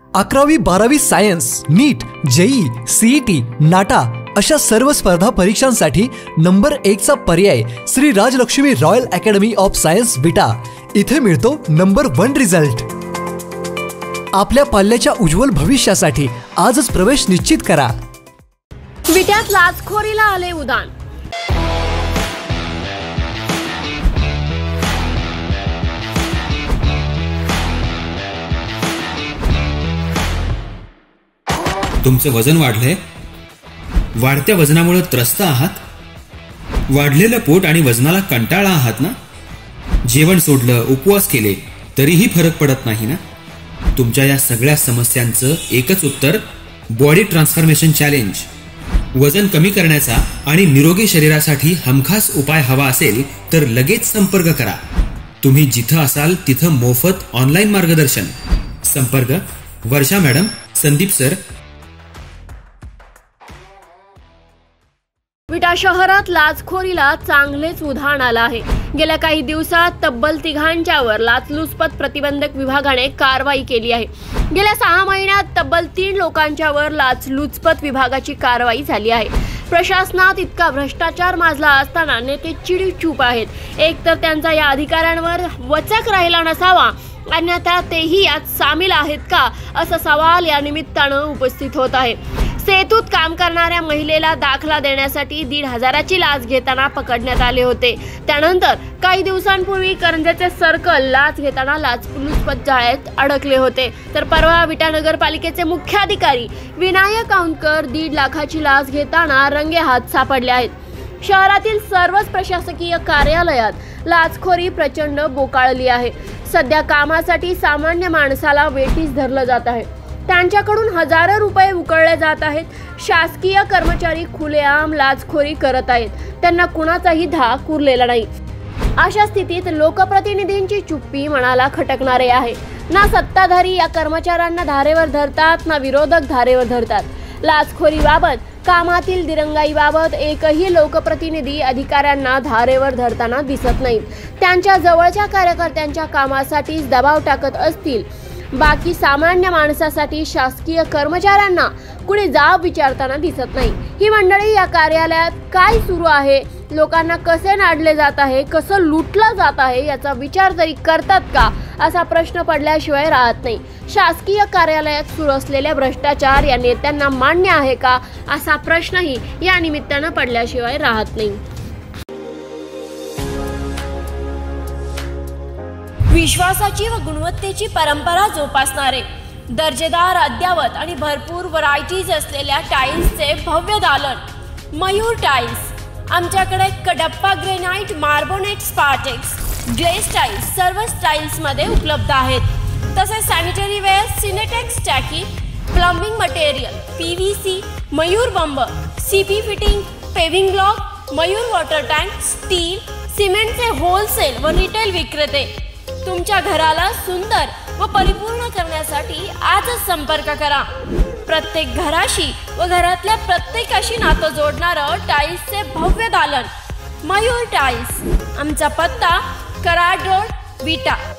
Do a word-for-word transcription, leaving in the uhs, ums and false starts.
अकरावी बारावी science, NEET, JEE, CET, NATA अशा सर्व स्पर्धा परीक्षांसाठी नंबर एक चा पर्याय Shri Rajlakshmi royal academy of science Vita. इथे मिळतो नंबर वन रिझल्ट। आपल्या पाल्याच्या उज्ज्वल भविष्यासाठी आजच प्रवेश निश्चित करा। विट्यात लाचखोरीला आले उदान। तुमचं वजन वाढलंय? वाढत्या वजनामुळे त्रस्त आहात? वाढलेलं पोट आणि वजनाला कंटाळा आहात ना? जेवण सोडलं, उपवास केले तरीही फरक पडत नाही ना? तुमच्या या सगळ्या समस्यांचं एकच उत्तर, बॉडी ट्रान्सफॉर्मेशन चॅलेंज। वजन कमी करण्याचा आणि निरोगी शरीरासाठी हमखास उपाय हवा असेल तर लगेच संपर्क करा। तुम्ही जिथं असाल तिथं मोफत ऑनलाईन मार्गदर्शन। संपर्क वर्षा मॅडम, संदीप सर। विटा शहरात लाचखोरीला चांगलेच उधाण आलं आहे। गेल्या काही दिवसात तब्बल तिघांच्यावर लाचलुचपत प्रतिबंधक विभागाने कारवाई केली आहे। गेल्या सहा महिन्यात तब्बल तीन लोकांच्यावर लाचलुचपत विभागाची कारवाई झाली आहे। प्रशासनात इतका भ्रष्टाचार माजला असताना नेते चिडीचूप आहेत। एक तर त्यांचा या अधिकाऱ्यांवर वचक राहिला नसावा, अन्यथा तेही यात सामील आहेत का असा सवाल या निमित्तानं उपस्थित होत आहे। सेतूत काम करणाऱ्या महिलेला दाखला देण्यासाठी दीड हजाराची लाच घेताना पकडण्यात आले होते। त्यानंतर काही दिवसांपूर्वी करंजेचे सर्कल लाच घेताना लाचलुचपत जाळ्यात अडकले होते। तर परवा विटा नगरपालिकेचे मुख्याधिकारी विनायक औंधकर दीड लाखाची लाच घेताना रंगेहात सापडले आहेत। शहरातील सर्वच प्रशासकीय कार्यालयात लाचखोरी प्रचंड बोकाळली आहे। सध्या कामासाठी सामान्य माणसाला वेठीस धरलं जात आहे। त्यांच्याकडून हजारो रुपये उकळले जात आहेत। शासकीय कर्मचारी खुलेआम लाचखोरी करत आहेत, त्यांना कुणाचाही धाक उरलेला नाही। अशा स्थितीत लोकप्रतिनिधींची चुप्पी मनाला खटकणारे आहे। ना सत्ताधारी या कर्मचाऱ्यांना धारेवर धरतात, ना विरोधक धारेवर धरतात। लाचखोरीबाबत, कामातील दिरंगाईबाबत एकही लोकप्रतिनिधी अधिकाऱ्यांना धारेवर धरताना दिसत नाही। त्यांच्या जवळच्या कार्यकर्त्यांच्या कामासाठी दबाव टाकत असतील। बाकी सामान्य माणसासाठी शासकीय कर्मचाऱ्यांना कुणी जाब विचारताना दिसत नाही। ही मंडळी या कार्यालयात काय सुरू आहे, लोकांना कसे नाडले जात आहे, कसं लुटलं जात आहे याचा विचार तरी करतात का असा प्रश्न पडल्याशिवाय राहत नाही। शासकीय कार्यालयात सुरू असलेले भ्रष्टाचार या नेत्यांना मान्य आहे का असा प्रश्नही या निमित्तानं पडल्याशिवाय राहत नाही। विश्वासाची व गुणवत्तेची परंपरा जोपासणारे, दर्जेदार, अद्यावत आणि भरपूर व्हरायटीज असलेल्या टाइल्सचे भव्य दालन मयूर टाइल्स। आमच्याकडे कडप्पा ग्रेनाइट, मार्बोनेट, स्पार्टेक्स, ग्लेस टाइल्स सर्व स्टाईल्समध्ये उपलब्ध आहेत। तसेच सॅनिटरी वेअर, सिनेटेक्स टाकी, प्लंबिंग मटेरियल, पीव्हीसी, मयूर बंब, CP fitting, paving block, Mayur water tank, steel, सिमेंटचे होलसेल व रिटेल विक्रेते। तुमच्या घराला सुंदर व परिपूर्ण करण्यासाठी आजच संपर्क करा। प्रत्येक घराशी व घरातल्या प्रत्येकाशी नातं जोडणारं टाइल्सचे भव्य दालन मयूर टाइल्स। आमचा पत्ता कराड रोड, विटा।